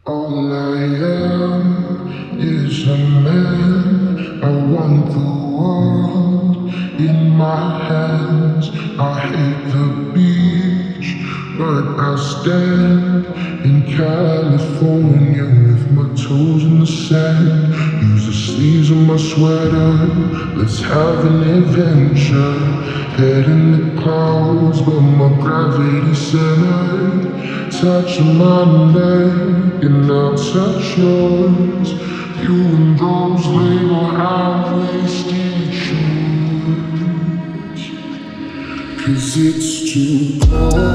All I am is a man. I want the world in my hands. I hate the beach, but I stand in California with my toes in the sand. Use the sleeves of my sweater. Let's have an adventure. Head in the clouds, but my gravity centered. Touch my leg and I'll touch yours. You and those little high-waisted shoes. 'Cause it's too cold.